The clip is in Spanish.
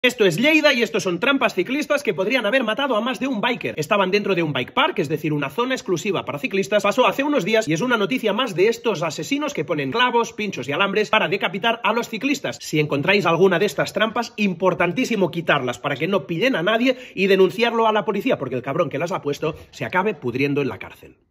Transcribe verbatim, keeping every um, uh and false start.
Esto es Lleida y estos son trampas ciclistas que podrían haber matado a más de un biker. Estaban dentro de un bike park, es decir, una zona exclusiva para ciclistas. Pasó hace unos días y es una noticia más de estos asesinos que ponen clavos, pinchos y alambres para decapitar a los ciclistas. Si encontráis alguna de estas trampas, importantísimo quitarlas para que no pillen a nadie y denunciarlo a la policía, porque el cabrón que las ha puesto se acabe pudriendo en la cárcel.